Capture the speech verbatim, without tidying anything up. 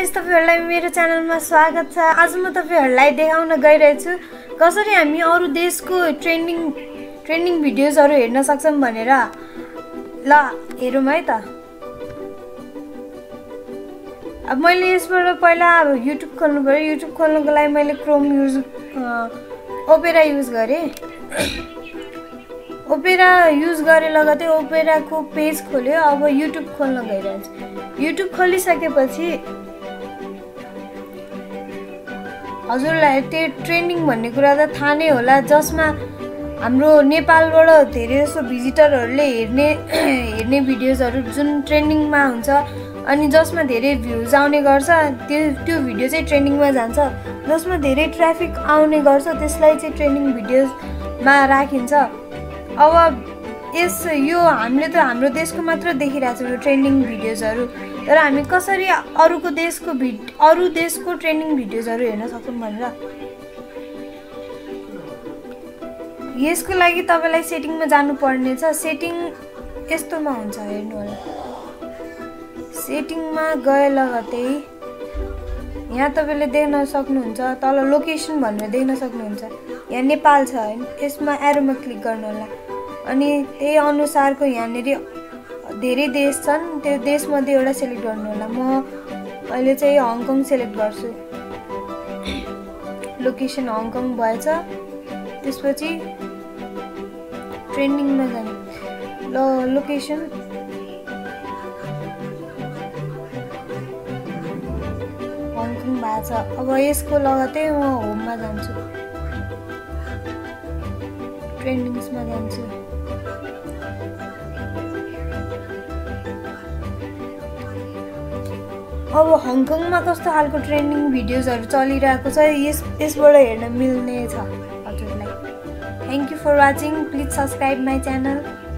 Guys, तपाईहरुलाई मेरो च्यानलमा स्वागत छ। आज म तपाईहरुलाई देखाउन गइरहेछु कसरी हामी अरु देशको ट्रेन्डिङ ट्रेन्डिङ भिडियोजहरु हेर्न सक्छौं भनेर। ल हेरौँ है त। अब मैले यसबाट पहिला युट्युब खोल्नु पर्यो। युट्युब खोल्नको लागि मैले क्रोम युज ओपेरा युज गरे। ओपेरा युज गरे लगतै ओपेराको पेज खोल्यो। अब युट्युब खोल्न गइरहेछु। युट्युब खोलिसकेपछि हजुरलाई त्यो ट्रेन्डिङ भन्ने कुरा त थाहा नै होला, जसमा हाम्रो नेपालबाट धेरै जसो भिजिटरहरूले हेर्ने हेर्ने भिडियोजहरु जुन ट्रेन्डिङमा हुन्छ अनि जसमा धेरै भ्युज आउने गर्छ, त्यो त्यो भिडियो चाहिँ ट्रेन्डिङमा जान्छ। जसमा धेरै ट्राफिक आउने गर्छ त्यसलाई चाहिँ ट्रेन्डिङ भिडियोजमा राखिन्छ। अब यस यो हामीले त हाम्रो देशको मात्र देखिरहेछौँ यो ट्रेन्डिङ भिडियोजहरु, तर हामी कसरी अरूको देशको भिड अरू देशको ट्रेन्डिङ भिडियोजहरु हेर्न सक्छौं भनेर। यसको लागि तपाईलाई सेटिङमा जानु पर्ने छ। सेटिङ यस्तोमा हुन्छ, हेर्नु होला। सेटिङमा गए लगतै यहाँ तपाईले देख्न सक्नुहुन्छ, तल लोकेसन भनेर देख्न सक्नुहुन्छ। यहाँ नेपाल छ, यसमा एरोमा क्लिक गर्नु होला अनि त्यही अनुसारको यहाँनेरि धेरै देश छन्। त्यो देशमध्ये एउटा सिलेक्ट गर्नु होला। म अहिले चाहिँ हङकङ सिलेक्ट गर्छु। लोकेसन हङकङ भएछ। त्यसपछि ट्रेन्डिङमा जाने ल लोकेसन हङकङ भएको छ। अब यसको लगतै म होममा जान्छु, ट्रेन्डिङ्समा जान्छु। अब हङकङमा कस्तो खालको ट्रेन्डिङ भिडियोजहरु चलिरहेको छ यस यसबाट हेर्न मिल्ने छ हजुरलाई। Thank you for watching. Please subscribe my channel.